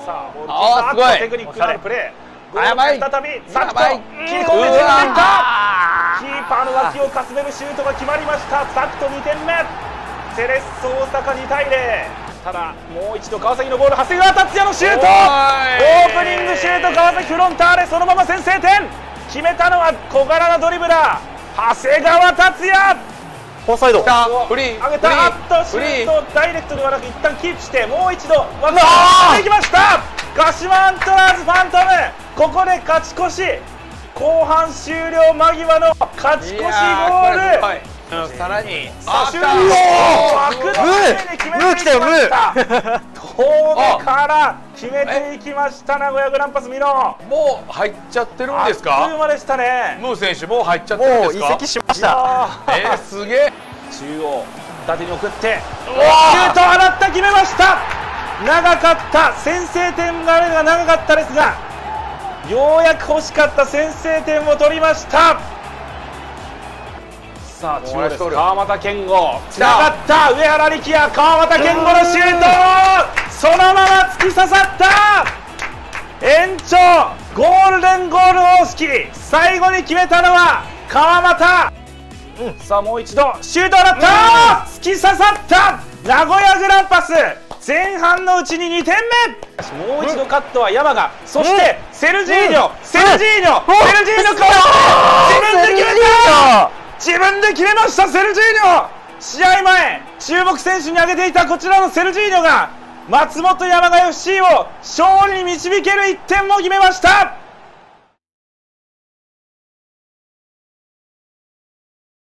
さあボールキーパーテクニックのあるプレー、ゴール再びサクと切り込んで自分でいった。キーパーの脇をかすめるシュートが決まりました。サクと2点目。セレッソ大阪2対0。ただもう一度川崎のボール、長谷川達也のシュート、オープニングシュート、川崎フロンターレそのまま先制点。決めたのは小柄なドリブラー長谷川達也。 フォーサイドフリー上げた。あっとシュートダイレクトではなく一旦キープしてもう一度枠をしていきました。鹿島アントラーズファントム、ここで勝ち越し、後半終了間際の勝ち越しゴール。 さらにシュート枠の上で決めていきました。遠目から決めていきました名古屋グランパスミノ。 もう入っちゃってるんですか。 あっという間でしたね。 ムー選手もう入っちゃってるんですか。 もう移籍しました。 すげえ。 中央縦に送ってシュート放った、決めました。長かった、先制点が長かったですが、ようやく欲しかった先制点を取りました。さあ中央です。川又健吾つながった、上原力也、川又健吾のシュート、そのまま突き刺さった。延長ゴールデンゴール方式、最後に決めたのは川又。さあもう一度シュートを放った、突き刺さった名古屋グランパス、前半のうちに2点目。もう一度カットは山賀、そしてセルジーニョ、セルジーニョ自分で決めました。セルジーニョ、試合前注目選手に挙げていたこちらのセルジーニョが松本山雅 FC を勝利に導ける1点も決めました。